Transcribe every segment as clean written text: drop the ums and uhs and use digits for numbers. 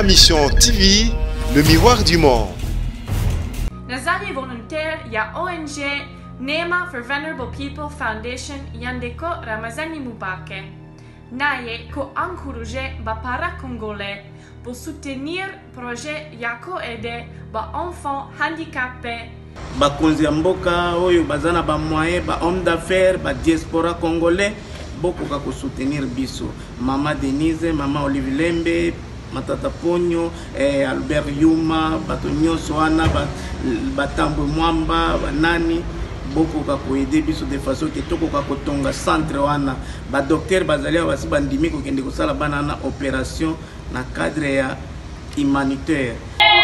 Ma mission TV, le miroir du monde. Nazari volontaire ya ONG Neema for Vulnerable People Foundation Yandeko Ramazani Mubake. Naye ko encourager ba para congolais pour soutenir projet yako aider ba enfants handicapés. Bakonzi ya mboka oyo bazana ba moyen ba homme d'affaires ba diaspora congolais beaucoup ka ko soutenir biso. Mama Denise, Mama Olivier Lembe, Matata Ponyo, Albert Yuma, Batonyo Soana, Batambo Mwamba, Banani, beaucoup ka ko aider biso de façon que toko ka ko tonga centre wana ba docteur bazalia basi bandimi ko kende ko sala banana opération na cadre ya humanitaire.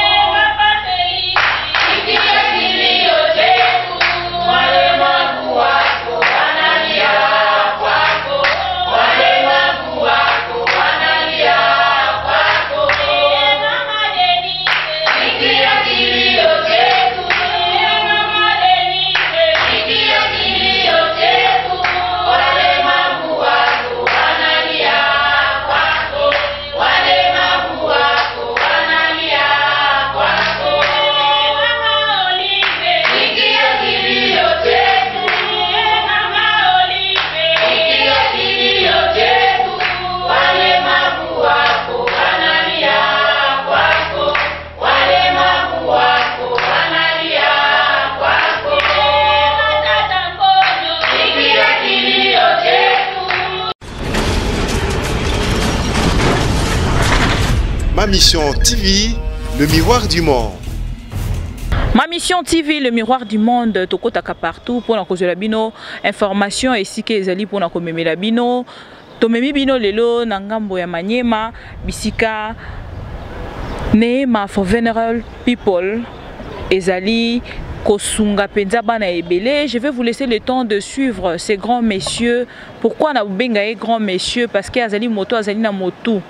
Ma mission TV, le miroir du monde. Ma mission TV, le miroir du monde, tokotaka partout pour cause la bino information et si que ezali pour na komeme la bino tomemi bino lelo na ngambo ya Maniema bisika Neema for Vulnerable People ezali kosunga penza bana ebele. Je vais vous laisser le temps de suivre ces grands messieurs. Pourquoi na benga grands messieurs? Parce que azali moto azali na moto.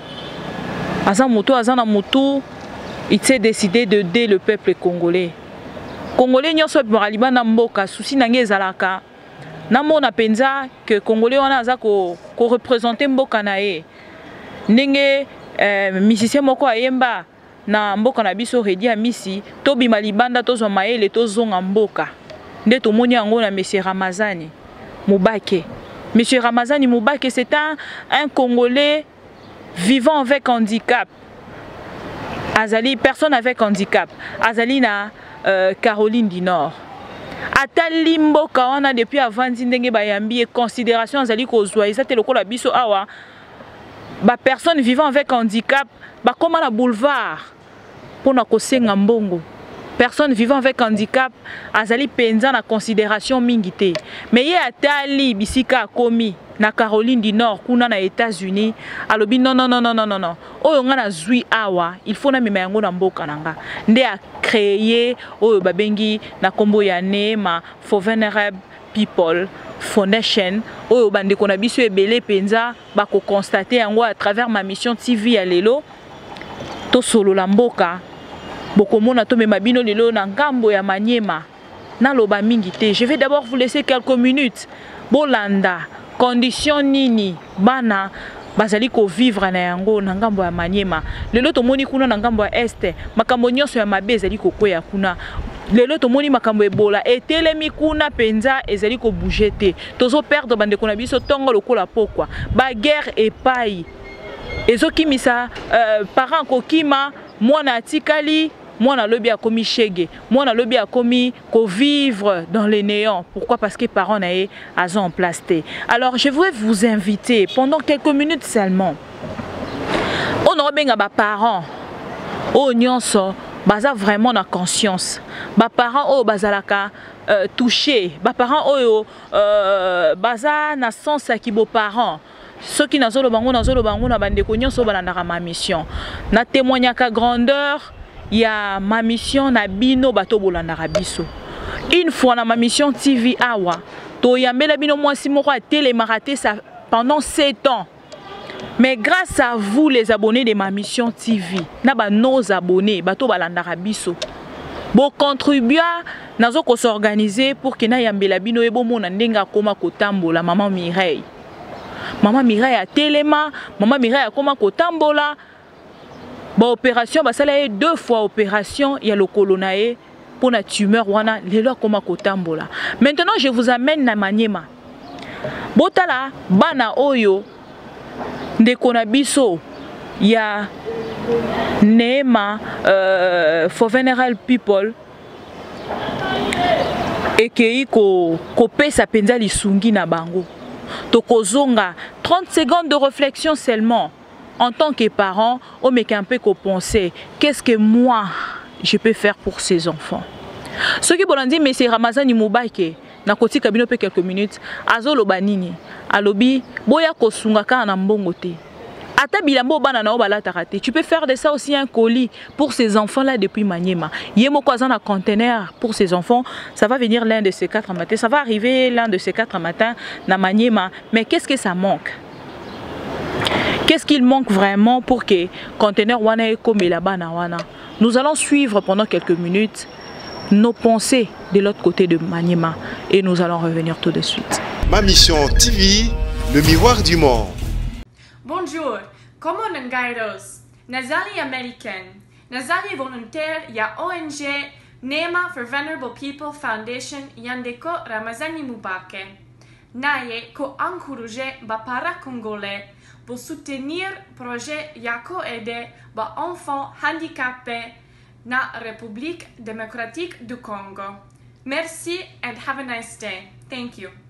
Azana Moutou, il s'est décidé de d'aider le peuple congolais. Congolais nyonso baliba na mboka souci nange zalaka. Namo na penza que Congolais wana aza ko représenter mboka na ye. Ndenge musicien moko ayemba na mboka na biso Redi Amisi, tobi malibanda tozo maele tozonga mboka. Nde tomoni yango na Monsieur Ramazani Mubake. Monsieur Ramazani Mubake, c'est un Congolais vivant avec handicap. Azali, personne avec handicap. Azali na Caroline du Nord. Atali mboka wana depuis avant ndenge bayambi et considération azali kozwa ezate lokola biso awa ba personne vivant avec handicap ba koma na boulevard pona kosenga mbongo. Personne vivant avec handicap azali penza na considération mingité. Mais ye atali bisika komi na Caroline du Nord kuna na États-Unis alobi non. Oyo nga na zui awa il faut na mema yango na mboka nanga nde a créer oyo babengi na kombo ya Neema for Vulnerable People Foundation oyo bandeko na biso ebele penza bako constater yango à travers ma mission TV ya lelo to solo la mboka bokomona to mema bino lelo na ngambo ya Maniema na loba mingi te. Je vais d'abord vous laisser quelques minutes bolanda condition nini bana bazali ko vivre na yango na ngambo ya Maniema. Lelo tomoni kuna na ngambo ya este makambo nyonso ya mabe ezali kokwea kuna. Lelo tomoni makambo ebola etelemi kuna penza ezali ko bouger te. Tozo perdre bandeko na biso tongo lokola pokwa. Ba guerre epai. Ezokimisa parent kokima mwana atikali mwana lobi akomi shege, mwana lobi akomi ko vivre dans le néant. Pourquoi? Parce que parents naé azon en place. Alors je voudrais vous inviter pendant quelques minutes seulement. On aura bien ba parents o nyonso baza vraiment na conscience. Ba parents o bazalaka touché, ba parents o baza na sens ki bo parents. Ceux qui nazolo bango na bandeko nyonso balandaka ma mission. Na témoignaka grandeur ya ma mission na bino bato bolandaka biso. Une fois na ma mission TV awa, to yambela bino mwasi moko a télémaraté ça pendant 7 ans. Mais grâce à vous les abonnés de ma mission TV, na ba nos abonnés bato balandaka biso. Bo contribuer nazo ko s'organiser pour que na yambela bino ebo mona ndenga koma kotambola maman Mireille. Maman Mireille a téléma, maman Mireille a koma kotambola. opération basala 2 fois opération ya lokolo na ye pour la tumeur wana lelo koma kotambola. Maintenant je vous amène na Maniema. Botala bana oyo ndeko na biso ya Neema for Veneral People ekei ko pesa penza lisungi na bango. Tokozonga 30 secondes de réflexion seulement. En tant que parent, on me un peu penser qu'est-ce que moi je peux faire pour ces enfants. Ce qui bon dit mais c'est Ramazani Moubake na koti kabino pe quelques minutes azolo banini alobi boya kosunga ka na mbongo te. Ata bilambo bana na obala tarate. Tu peux faire de ça aussi un colis pour ces enfants là depuis Maniema. Yemo kwazana conteneur pour ces enfants, ça va venir l'un de ces 4 matins, ça va arriver l'un de ces 4 matins na Maniema, mais qu'est-ce que ça manque? Qu'est-ce qu'il manque vraiment pour que conteneur wana comme la bana wana? Nous allons suivre pendant quelques minutes nos pensées de l'autre côté de Maniema et nous allons revenir tout de suite. Ma mission TV, le miroir du monde. Bonjour, como Nangairos, Nazali American, Nazali volontaire ya ONG Neema for Vulnerable People Foundation Yandeko Ramazani Moubake. Naye ko encourager ba para congolais pour soutenir projet yako aider ba enfants handicapés na République démocratique du Congo. Merci and have a nice day. Thank you.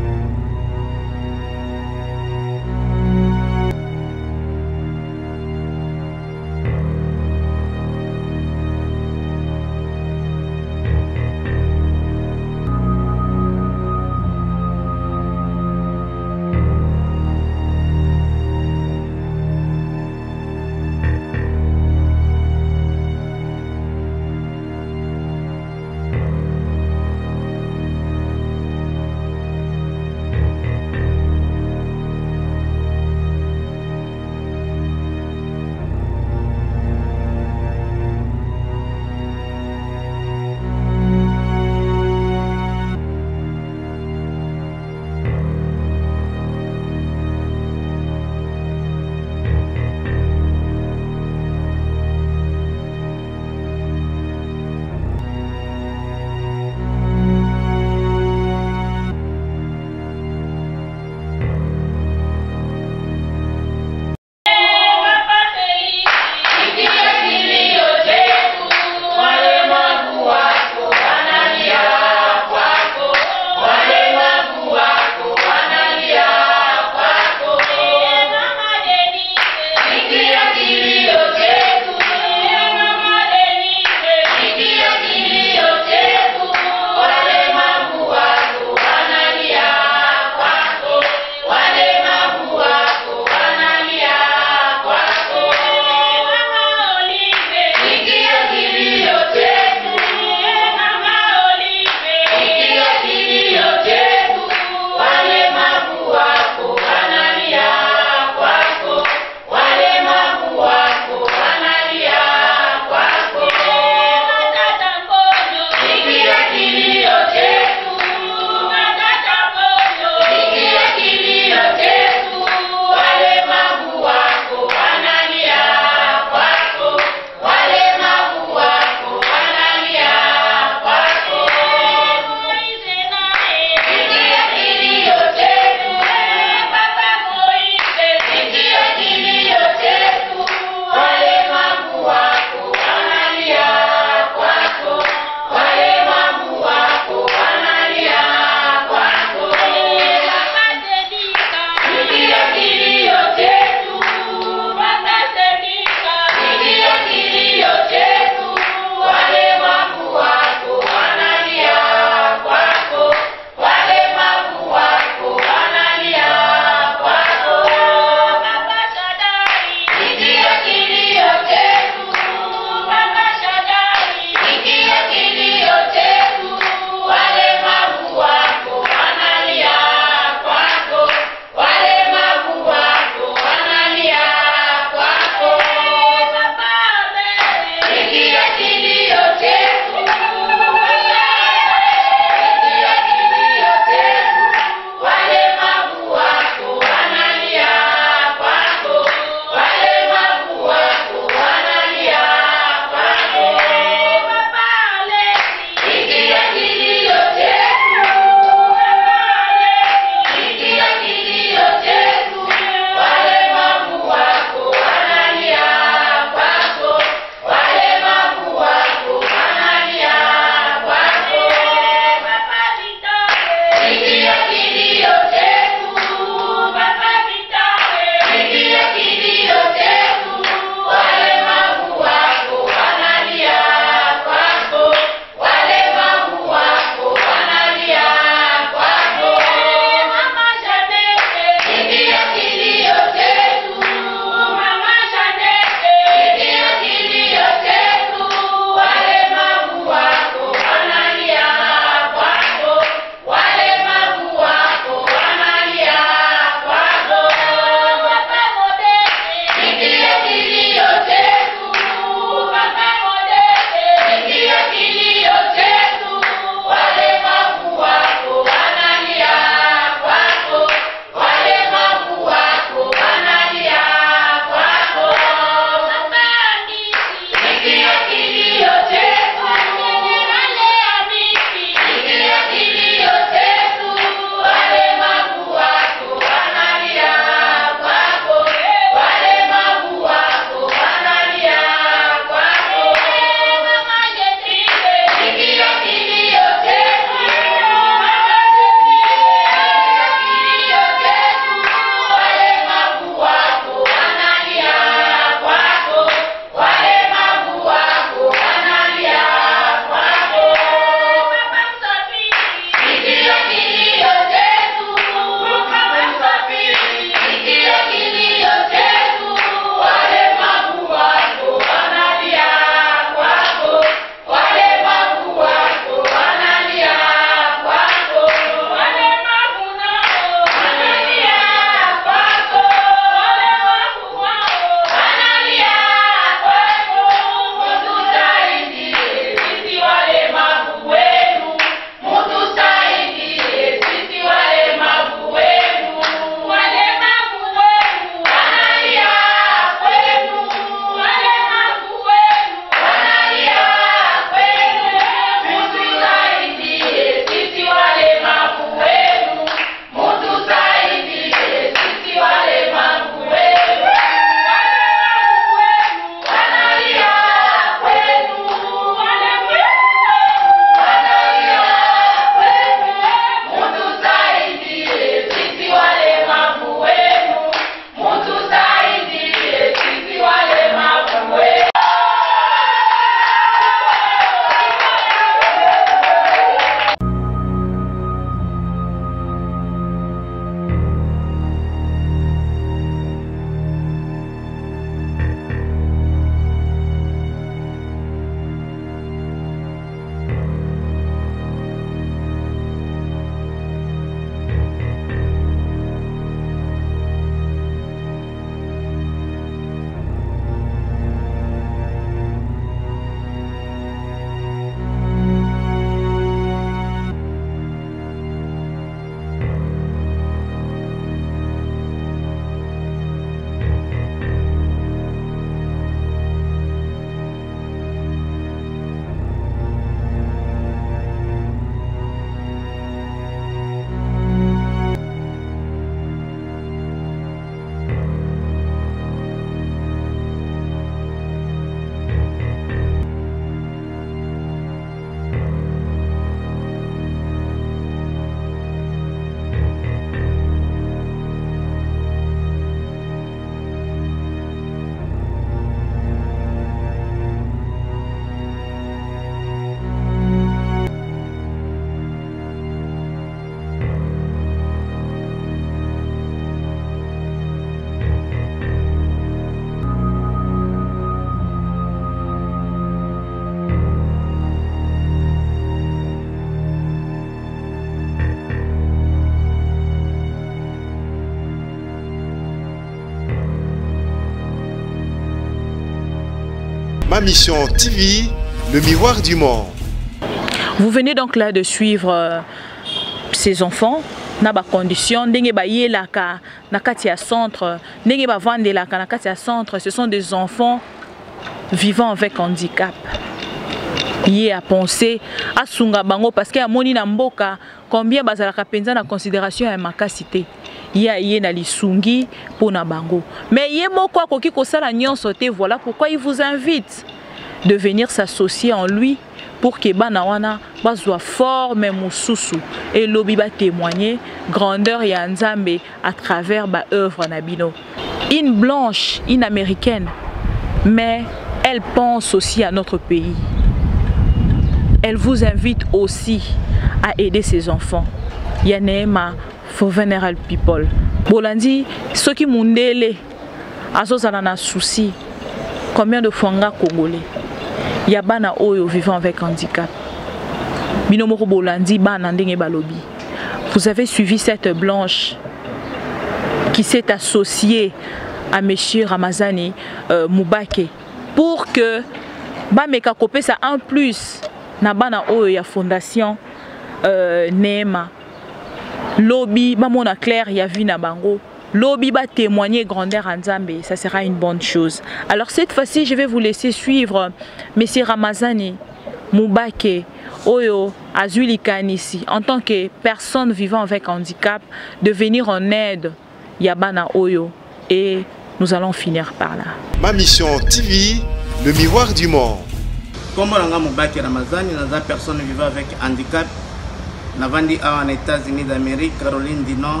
Ma Mission TV, le miroir du monde. Vous venez donc là de suivre ces enfants. Na ba condition ndenge ba yelaka na kati ya centre ndenge ba vandelaka na kati ya centre. Ce sont des enfants vivant avec handicap. Yé a pensé à sunga bango parce que amoni na mboka combien bazalaka penza na considération ya makasité. Yé na lisungi pour na bango. Mais yé moko akoki kosala nyonso te, voilà pourquoi il vous invite de venir s'associer en lui pour que banawana bazwa forme mususu et lobi ba témoigner grandeur ya Nzambe à travers ba œuvre nabino. Une blanche, une américaine, mais elle pense aussi à notre pays. Elle vous invite aussi à aider ses enfants. Yanema for vulnerable people. Bolandi soki mundele azozala na souci. Combien de fwanga congolais? Yabana oyo vivant avec handicap. Binomoko bolandi bana ndenge balobi. Vous avez suivi cette blanche qui s'est associée à Monsieur Ramazani Moubake pour que bameka kopé ça en plus na bana oyo ya fondation Neema. Lobby bamona clair ya vi na bango. Lobby va témoigner grandeur en Nzambe, ça sera une bonne chose. Alors cette fois-ci, je vais vous laisser suivre Monsieur Ramazani Moubake Oyo Azulikan ici, en tant que personne vivant avec handicap, de venir en aide Yabana Oyo, et nous allons finir par là. Ma Mission TV, le miroir du monde. Comme Moubake Ramazani, une personne vivant avec handicap, navandi aux États-Unis d'Amérique, Caroline du Nord.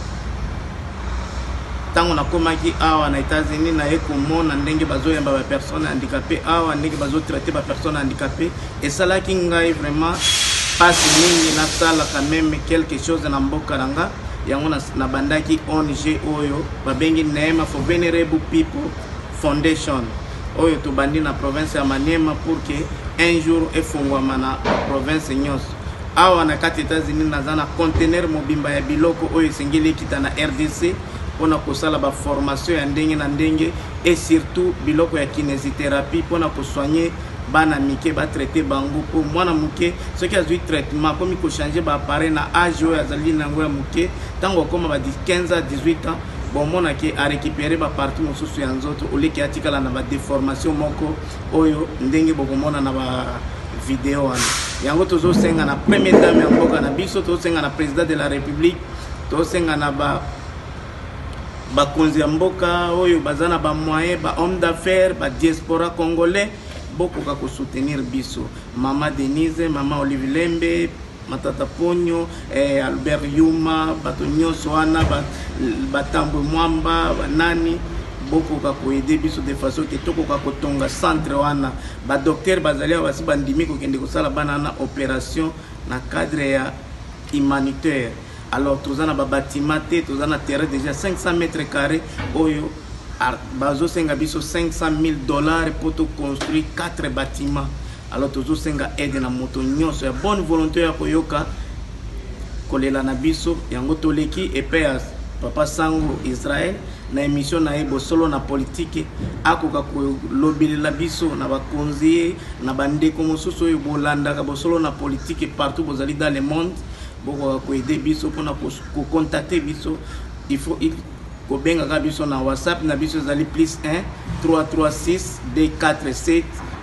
Tant on a commencé aux États-Unis, na ekomona ndenge bazoyamba ba personnes handicapées, awa ndenge bazo traiter ba personnes handicapées, et ça là qui ngai vraiment passe mingi na sala quand même quelque chose na mboka ranga yango na bandaki ONG oyo babengi Neema for Vulnerable People Foundation oyo to bandi na province ya Maniema pour que un jour efungwama na province nyonso. Awa na kati États-Unis nazana conteneur mobimba ya biloko oyo sengeli kita na RDC. On a kosala ba formation ya ndenge na ndenge et surtout biloko ya kinésithérapie pour na soigner bana mike ba traiter bango pour mwana muke ce qui a eu traitement comme il faut changer ba appareil na âge ya zali nango ya muke tango koma ba 15 à 18 ans bon mona ke a récupérer ba partie mususu ya nzoto oleki atikala na ba déformation moko oyo ndenge bokomona na ba vidéo wana yango tozo senga na première dame ya mboka na biso tozo senga na président de la république tozo senga na ba bakonzi ya mboka oyo bazana ba moyen ba homme d'affaires ba diaspora congolais beaucoup ka ko soutenir biso mama Denise mama Olive Lembe matata Ponyo Albert Yuma bato nyonso wana batambo mwamba nani beaucoup ka ko aider biso de façon que toko ka ko tonga centre wana ba docteur bazali basi bandimi ko kende ko sala bana na opération na cadre ya humanitaire. Alors, tous en bâtiment, tous en terrain déjà 500 mètres carrés, oyo, bazo senga biso $500,000 pour construire 4 bâtiments. Alors, tous senga aide na moto nyonso ya bonne volonté ya koyoka kolela na biso yango toleki EPS Papa Sango Israël na émission na ebo solo na politique akoka ko lobelela biso na ba conseiller na bande ko mosusu oyo bolanda ka solo na politique partout bozali dans le monde. Pour aider biso pour contacter biso il faut ko benga biso na WhatsApp na biso zali +1 336 247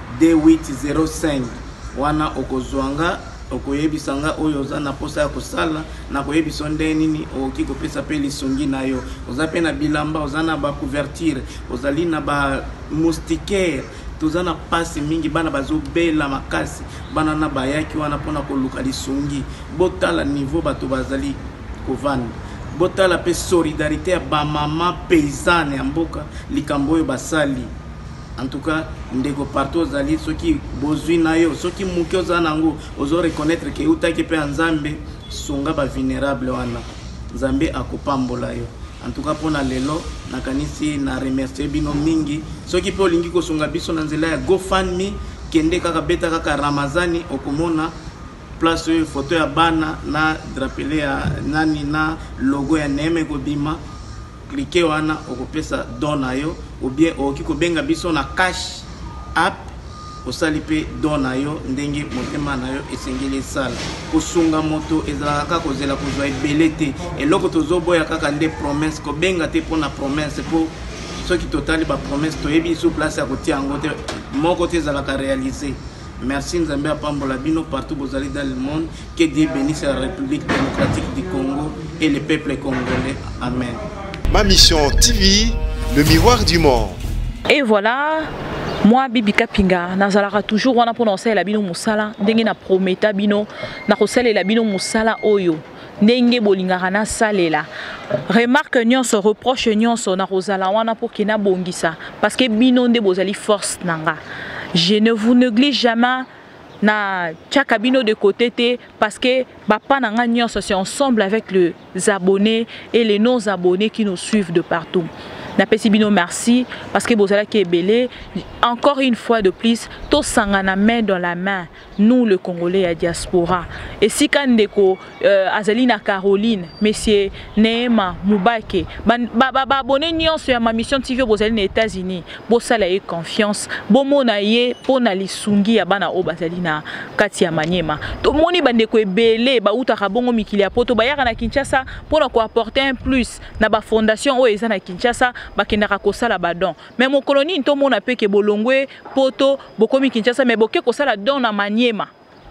2805 wana okozwanga okoyebisanga oyo za na posa ya kosala na koyebiso nde nini oki kopesa pe lisongi na yo oza pe na bilamba oza na ba couverture ozali na ba moustiquaire tozana pasi mingi bana bazobela makasi bana na bayaki wana pona koluka lisongi botala niveau bato bazali kovanda botala pe solidarité ya ba mama paysanne ya mboka likambo oyo basali en tout cas ndeko partout zali soki bozwi na yo soki muke oza nango ozo reconnaître ke utaki pe Nzambe songa ba vulnérable wana Nzambe akopambola yo. En tout cas pour na lelo nakanisi na remercier bino mingi soki pe olingi kosunga biso na nzela ya GoFundMe kende kaka beta kaka Ramazani okomona place oyo photo ya bana na drapele ya nani na logo ya Neema kobima cliquer wana okopesa don na yo ou bien okiko benga biso na cash app osali pe don na yo ndenge motema na yo esengeli esala kosunga moto ezalaka kaka kozela kozwa ebele te eloko tozoboya kaka nde promesse kobenga te mpona promesse mpo soki totali bapromesse toyebi biso place ya kotia yango te moko te ezalaka réalisé. Merci Nzambe apambola bino partout bozali dans le monde. Que Dieu bénisse la République démocratique du Congo et le peuple congolais. Amen. Ma mission TV, le miroir du monde. Et voilà, moi Bibi Kapinga, nazalaka toujours wana pour lancer la bino musala, ndenge na prometa bino, na kosala la bino musala oyo. Ndenge bolingaka na salela. Remarque nyonso, reproche nyonso na kozala wana pour kina bongisa parce que bino nde bozali force nanga. Je ne vous néglige jamais na tchakabino de côté parce que papa nanga nyonso c'est ensemble avec les abonnés et les non abonnés qui nous suivent de partout. Napesi bino merci parce que bozala qui est belé encore une fois de plus tous sangana main dans la main nous le Congolais à diaspora et si kandeko Azalina Caroline monsieur Neema Mubake abonné nyonso ya ma mission TV bozali na États-Unis bosala ye confiance bomona ye pona lisungi ya bana o bazali na kati ya Manyema to moni bandeko ebele ba utaka bongo mikili ya poto bayaka na Kinshasa pona ko apporter un plus na ba fondation o eza na Kinshasa bakendaka kosala badon mais mon colonie nto mona pe ke bolongwe poto bokomi Kinshasa mais boke kosala don na Manyema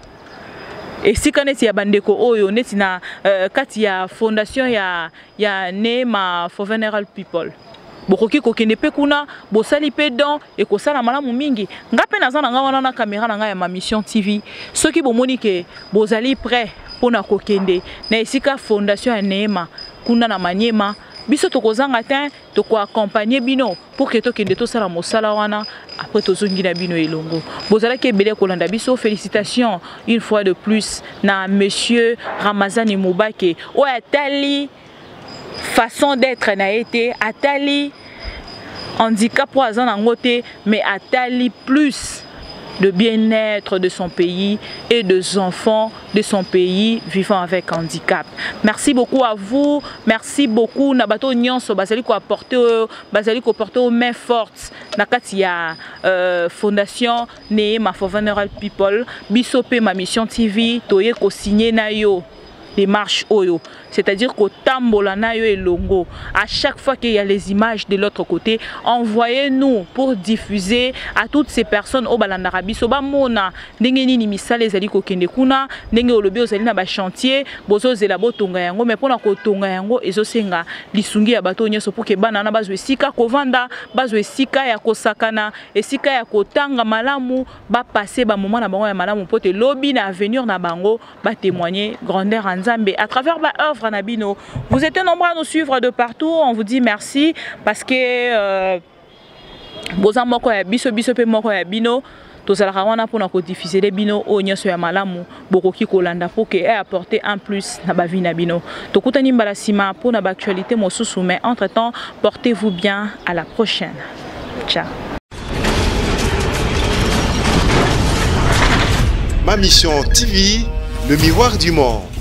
et si kaneti ya bandeko oyo neti na kati ya fondation ya Neema for Vulnerable People bokoki kokende pe kuna bosali pe don et kosala malamu mingi ngape naza na wana na caméra na nga ya ma mission TV soki bomoni ke bozali prêt pona kokende na esika fondation ya Neema kuna na Manyema biso tokozanga te toko accompagner bino pour que tokende to sala mosala wana après tozongi na bino elongo bozala ke belé kolanda biso félicitations une fois de plus na monsieur Ramazani Mubake o atali façon d'être na été atali handicap pour azana ngote mais atali plus de bien-être de son pays et des enfants de son pays vivant avec handicap. Merci beaucoup à vous, merci beaucoup Nabato Nyonso bazali ko apporter aux mains fortes na kati ya fondation Neema for Vulnerable People bisope ma mission TV toye ko signer na yo démarche oyo, c'est-à-dire qu'au tambola na yo elongo à chaque fois qu'il y a les images de l'autre côté envoyez-nous pour diffuser à toutes ces personnes au balandara biso ba mona ndenge nini misala ezali ko kende kuna ndenge olobi ozali na ba chantier bozo zela botonga yango mais pona ko tonga yango ezosenga lisungi ya bato nyonso pour que bana na bazwe sika kovanda bazwe sika ya kosakana esika ya kotanga malamu ba passer ba moment na bango ya malamu pote lobby na avenir na bango ba témoigner grandeur Nzambe à travers ba œuvre Nabino. Vous êtes nombreux à nous suivre de partout. On vous dit merci parce que boza moko ya biso pe moko ya bino tozalaka wana pona ko diffuser les bino o nyonso ya malamu bokoki kolanda pour que apporter un plus na ba vie na bino. Tokutani mbala sima pona ba actualité mosusu mais entre-temps portez-vous bien à la prochaine. Ciao. Ma mission TV, le miroir du monde.